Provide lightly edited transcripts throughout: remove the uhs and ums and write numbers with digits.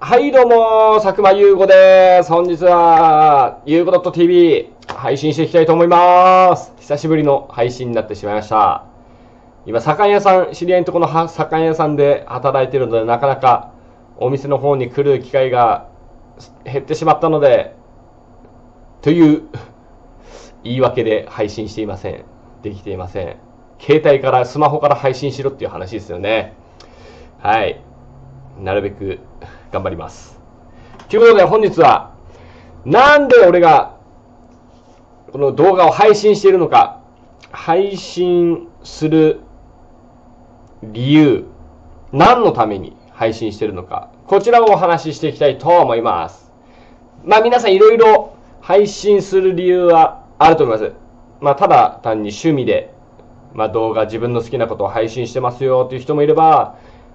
はいどうも、佐久間優吾です。本日は、ゆうご .tv 配信していきたいと思います。久しぶりの配信になってしまいました。今、酒屋さん、知り合いのところの酒屋さんで働いているので、なかなかお店の方に来る機会が減ってしまったので、という言い訳で配信していません。できていません。携帯から、スマホから配信しろっていう話ですよね。はい。なるべく頑張ります。ということで本日は、なんで俺がこの動画を配信しているのか、配信する理由、何のために配信しているのか、こちらをお話ししていきたいと思います。皆さんいろいろ配信する理由はあると思います。ただ単に趣味で、動画、自分の好きなことを配信してますよという人もいれば、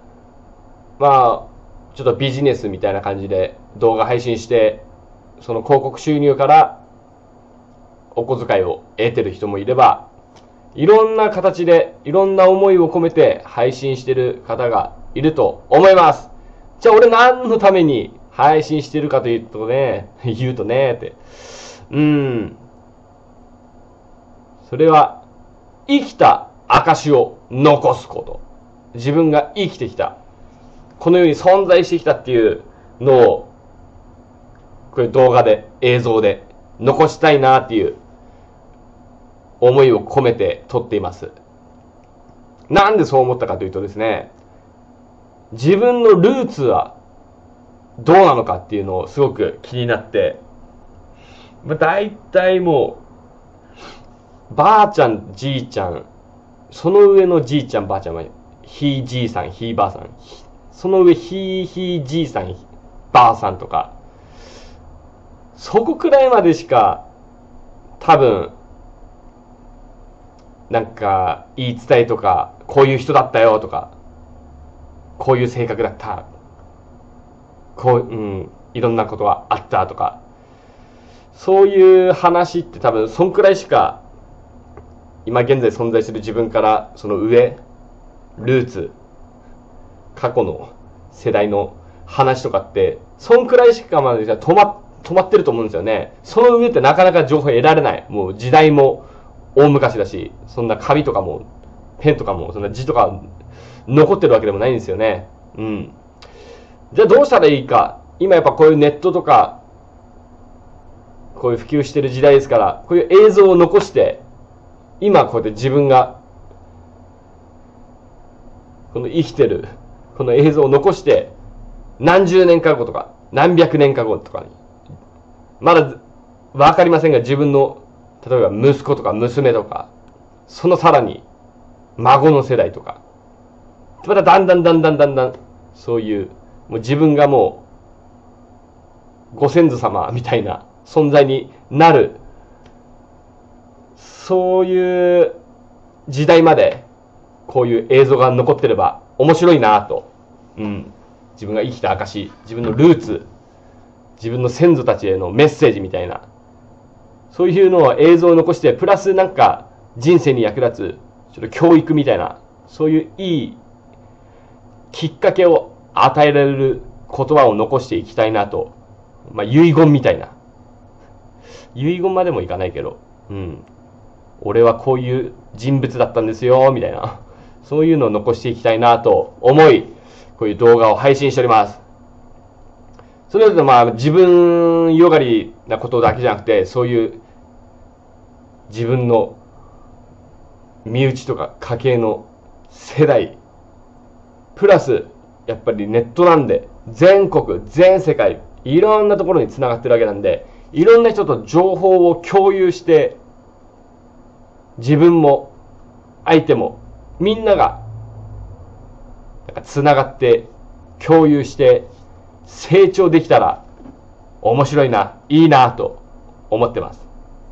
ちょっとビジネスみたいな感じで動画配信して、その広告収入からお小遣いを得てる人もいれば、いろんな形でいろんな思いを込めて配信してる方がいると思います。じゃあ俺何のために配信してるかというとね、言うとねって。それは生きた証を残すこと。自分が生きてきた。この世に存在してきたっていうのを、これ動画で、映像で残したいなっていう思いを込めて撮っています。なんでそう思ったかというとですね、自分のルーツはどうなのかっていうのをすごく気になって、大体もう、ばあちゃん、じいちゃん、その上のじいちゃん、ばあちゃんは、ひいじいさん、ひいばあさん、その上、ひいじいさん、ばあさんとか、そこくらいまでしか、多分、言い伝えとか、こういう人だったよとか、こういう性格だった、いろんなことがあったとか、そういう話って多分、そんくらいしか、今現在存在する自分から、その上、ルーツ、過去の世代の話とかって、そんくらいしかまでじゃ止まってると思うんですよね。その上ってなかなか情報得られない。もう時代も大昔だし、そんな紙とかも、ペンとかも、そんな字とか残ってるわけでもないんですよね。じゃあどうしたらいいか。今やっぱこういうネットとか、こういう普及してる時代ですから、こういう映像を残して、今こうやって自分が、この生きてる、この映像を残して、何十年か後とか、何百年か後とかに、まだわかりませんが、自分の、例えば息子とか娘とか、そのさらに、孫の世代とか、まただんだん、そういう、もう自分がもう、ご先祖様みたいな存在になる、そういう時代まで、こういう映像が残ってれば面白いなと。自分が生きた証、自分のルーツ、自分の先祖たちへのメッセージみたいな、そういうのを映像を残して、プラス人生に役立つ、ちょっと教育みたいな、そういういいきっかけを与えられる言葉を残していきたいなと。遺言みたいな。遺言までもいかないけど、俺はこういう人物だったんですよ、みたいな。そういうのを残していきたいなと思い、こういう動画を配信しております。それで自分よがりなことだけじゃなくて、そういう自分の身内とか家系の世代、プラスやっぱりネットなんで、全国、全世界、いろんなところに繋がってるわけなんで、いろんな人と情報を共有して、自分も相手もみんながつながって共有して成長できたら面白いな、いいなと思ってます。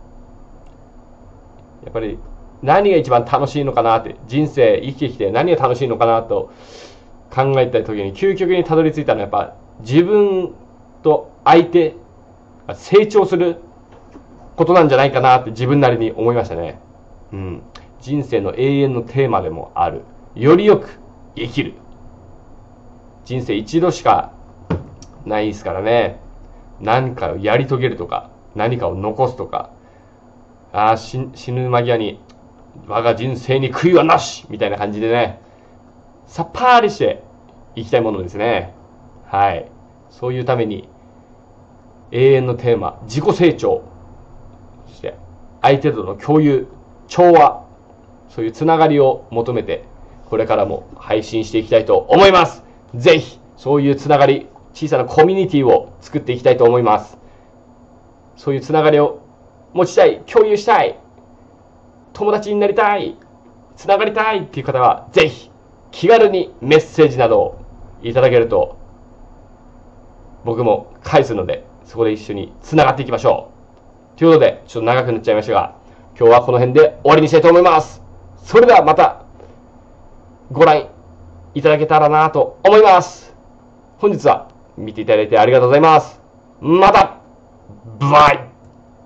やっぱり何が一番楽しいのかなって、人生生きてきて何が楽しいのかなと考えた時に究極にたどり着いたのは、やっぱ自分と相手が成長することなんじゃないかなって自分なりに思いましたね。人生の永遠のテーマでもある。よりよく生きる。人生一度しかないですからね。何かをやり遂げるとか、何かを残すとか、死ぬ間際に、我が人生に悔いはなしみたいな感じでね、さっぱりしていきたいものですね。はい。そういうために、永遠のテーマ、自己成長、そして相手との共有、調和、そういうつながりを求めて、これからも配信していきたいと思います。ぜひ、そういうつながり、小さなコミュニティを作っていきたいと思います。そういうつながりを持ちたい、共有したい、友達になりたい、つながりたいっていう方は、ぜひ、気軽にメッセージなどをいただけると、僕も返すので、そこで一緒につながっていきましょう。ということで、ちょっと長くなっちゃいましたが、今日はこの辺で終わりにしたいと思います。それではまた、ご覧いただけたらなと思います。本日は見ていただいてありがとうございます。またバイ